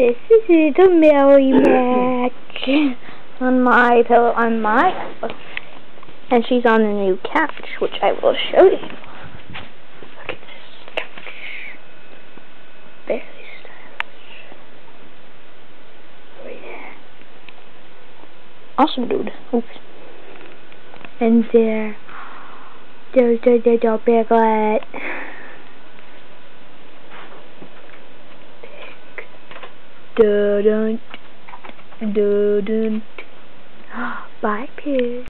This is the Millie Mac on my pillow, on my pillow. And she's on a new couch, which I will show you. Look at this couch. Very stylish. Oh yeah. Awesome, dude. Oops. And there's the piglet. Dun dun dun dun. Bye, pig.